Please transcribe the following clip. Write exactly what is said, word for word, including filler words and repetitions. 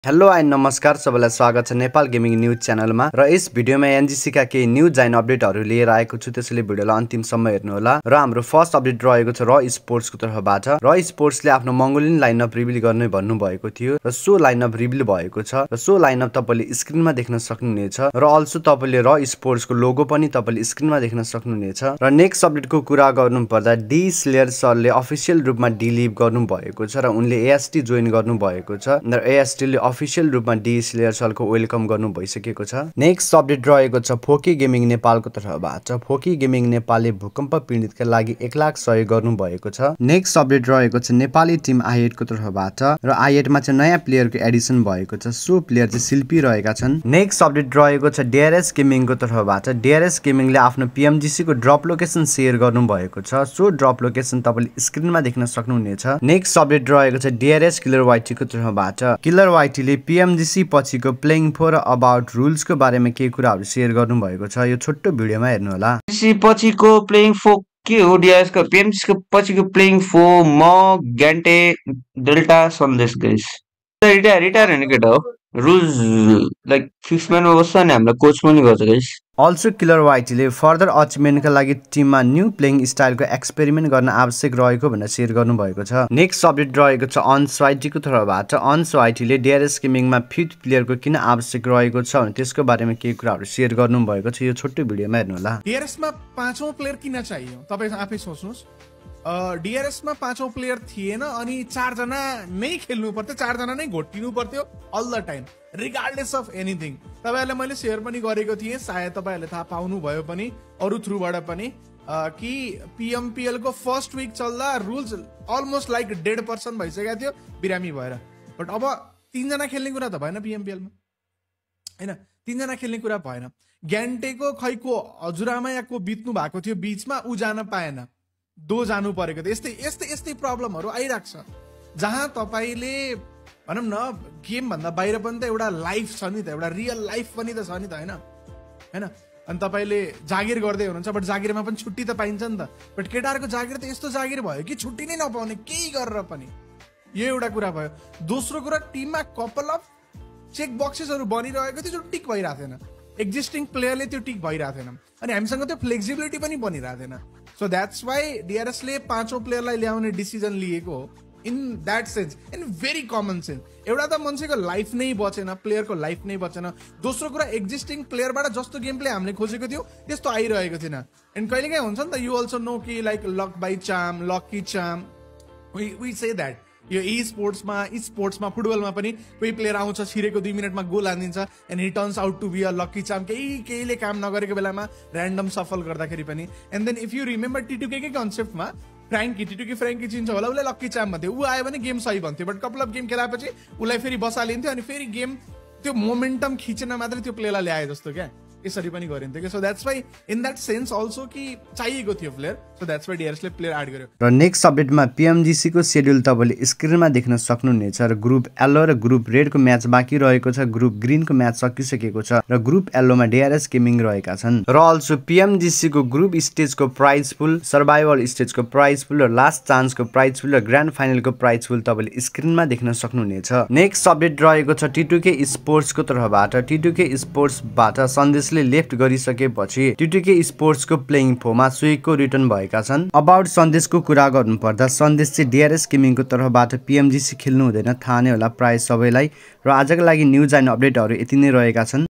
Hello and नमस्कार सबैलाई स्वागत छ नेपाल गेमिङ न्यूज च्यानलमा र यस भिडियोमा एनजीसी का केही न्यूज एन्ड अपडेटहरु लिएर आएको छु। त्यसैले भिडियोलाई अन्तिमसम्म हेर्नु होला। र हाम्रो फर्स्ट अपडेट रहेको छ र स्पोर्ट्स को तर्फबाट। र स्पोर्ट्सले आफ्नो मंगोलियन लाइनअप रिभिल गर्ने भन्नु भएको थियो र सो लाइनअप रिभिल भएको छ र सो लाइनअप तपाईले स्क्रिनमा देख्न सक्नुहुनेछ र अल्सो तपाईले र स्पोर्ट्स को लोगो पनि तपाईले स्क्रिनमा देख्न सक्नुहुनेछ। र नेक्स्ट अपडेटको कुरा गर्नु पर्दा डी स्लेयर सरले अफिसियल रूपमा डिलिभ गर्नु भएको छ र उनले एएसटी जोइन गर्नु भएको छ र एएसटी ले अफिसियल रूपमा डी स्लेयर सरको वेलकम गर्नु भइसकेको छ। नेक्स्ट अपडेट रहेको छ फोकी गेमिङ नेपालको तर्फबाट। फोकी गेमिङ नेपालले भूकम्प पीडितका लागि एक लाख सहयोग गर्नु भएको छ। नेक्स्ट अपडेट रहेको छ नेपाली टिम आइएट को तर्फबाट र आइएट मा चाहिँ नयाँ प्लेयरको एडिसन भएको छ। सो प्लेयर चाहिँ शिल्पी रहेका छन्। नेक्स्ट अपडेट रहेको छ डेयरेस गेमिङ को तर्फबाट। डेयरेस गेमिङले आफ्नो पीएमजीसी को ड्रप लोकेसन शेयर गर्नु भएको छ। सो ड्रप लोकेसन तपाईले स्क्रिनमा देख्न सक्नुहुनेछ। नेक्स्ट अपडेट रहेको छ डेयरेस किलर वाइटी को तर्फबाट। किलर वाइटी ले पीएमजीसी पछिको प्लेइङ फोर अबाउट रुल्स को बारेमा केही कुराहरु शेयर गर्नु भएको छ। यो छोटो भिडियोमा हेर्नु होला। पीएमजीसी पछिको प्लेइङ फोर के हो? डिआरएस को पीएमजीसी को पछिको प्लेइङ फोर म ग्यान्टे Delta Sandesh guys. Retire retire हैन केटा हो। रुल्स लाइक फिक्स म्यानमा बस्छ नि हामीलाई कोच पनि गर्छ गाइस। अल्सो किलर वाइटीले फर्दर अचिभमेन्टका लागि टिममा न्यू प्लेइङ स्टाइलको एक्सपेरिमेन्ट गर्न आवश्यक रहेको भनेर शेयर गर्नु भएको छ। नेक्स्ट अपडेट रहेको छ अन्स वाइटीको तर्फबाट। अन्स वाइटीले डिआरएस गेमिङमा फिफ्थ प्लेयरको किन आवश्यक रहेको छ भने त्यसको बारेमा केही कुराहरु शेयर गर्नु भएको छ। यो छोटो भिडियोमा हेर्नु होला। डिआरएस मा पाँचौं प्लेयर किन चाहियो तपाई आफै सोच्नुस्। डिआरएस मा पाँचौं प्लेयर थिएन अनि चार जना नै खेल्नु पर्थ्यो, चार जना नै घोटिनु पर्थ्यो all the time regardless of anything. तपाईहरुले मैले शेयर पनि गरेको थिएँ, सायद तपाईहरुले थाहा पाउनु भयो पनि अरु थ्रुबाट पनि कि पीएमपीएल को फर्स्ट विक चल्दा rules almost like dead person भइसकेको थियो बिरामी भएर। बट अब तीन जना खेल्ने कुरा त भएन पीएमपीएल मा हैन, तीन जना खेल्ने कुरा भएन। ग्यान्टेको खैको हजुरआमा या को बित्नु भएको थियो बीचमा, उ जान पाएन, दो जानु परेको थियो। यस्तै यस्तै यस्तै प्रब्लमहरु आइराख्छ जहाँ तपाईले भनौं न गेम भन्दा बाहिर पनि त एउटा लाइफ छ नि त, एउटा रियल लाइफ पनि त छ नि त हैन हैन। अनि तपाईले जागिर गर्दै हुनुहुन्छ बट जागिरमा पनि छुट्टी त पाइन्छ नि त। बट केटाहरुको जागिर त यस्तो जागिर भयो कि छुट्टी नै नपाउने केही गरेर पनि। यो एउटा कुरा भयो। दोस्रो कुरा टिममा कपल अफ चेक बक्सेसहरु बनिरहेको थियो जो टिक भइरा थिएन। एक्जिस्टिङ प्लेयरले त्यो टिक भइरा थिएन अनि हामीसँग त्यो फ्लेक्सिबिलिटी पनि बनिरा थिएन। सो द्याट्स वाइ डिआरएस ले पाँचौं प्लेयरलाई ल्याउने डिसिजन लिएको हो in that sense, in very common sense. एउटा त मान्छेको लाइफ नै बचेन, प्लेयरको लाइफ नै बचेन। दोस्रो कुरा एक्जिस्टिङ प्लेयरबाट जस्तो गेम प्ले हामीले खोजेको थियो त्यस्तो आइरहेको थिएन। एन्ड कहिलेकाहीँ हुन्छ नि त, यु अल्सो नो कि like luck by charm, lucky charm, we we say that. यो ई स्पोर्ट्समा स्पोर्ट्समा फुटबलमा पनि कोही प्लेयर आउँछ छिरेको दुई मिनटमा गोल हानिदिन्छ and he turns out to be a lucky charm. केही केहीले काम नगरेको बेलामा ऱ्यान्डम सफल गर्दाखेरि पनि। And then if you remember T two K के कन्सेप्टमा फ्र्याङ्की टी टू के फ्र्याङ्की चिन्छ होला, उसले लकी चाम भन्थ्यो। ऊ आयो भने गेम सही भन्थ्यो बट कपल अफ गेम खेलाएपछि उसलाई फेरि बसालिन्थ्यो अनि फेरि गेम त्यो मोमेन्टम खिचेन मात्रै त्यो प्लेयरलाई ल्याए जस्तो क्या, यसरी पनि गरिन्थ्यो। So that's why in that sense also कि चाहिएको थियो प्लेयर। सो द्याट्स वाइ डिआरएसले प्लेयर एड गर्यो। र नेक्स्ट अपडेटमा पीएमजीसी को शेड्युल तपाईले स्क्रिनमा देख्न सक्नुहुनेछ र ग्रुप येलो र ग्रुप रेड को म्याच बाँकी रहेको छ। ग्रुप ग्रीन को म्याच सकिसकेको छ र ग्रुप येलोमा डिआरएस गेमिङ रहेका छन्। र अल्सो पीएमजीसी को ग्रुप स्टेज को प्राइज पुल, सर्भाइभल स्टेज को प्राइज पुल र लास्ट चान्स को प्राइज पुल र ग्रान्ड फाइनल को प्राइज पुल तपाईले स्क्रिनमा देख्न सक्नुहुनेछ। नेक्स्ट अपडेट रहेको छ टी टू के स्पोर्ट्स को तर्फबाट। टी टू के स्पोर्ट्स बाट सन्देशले लेफ्ट गरिसकेपछि टी टू के स्पोर्ट्स को प्लेइङ फोरमा सुइको रिटर्न भएका छन्। अबाउट सन्देशको कुरा गर्नु पर्दा सन्देश चाहिँ डिआरएस गेमिङ को तर्फबाट पीएमजीसी खेल्नु हुँदैन, थाहा नै होला प्राय सबैलाई। र आजको लागि न्यूज एन्ड अपडेटहरु यति नै रहेका छन्।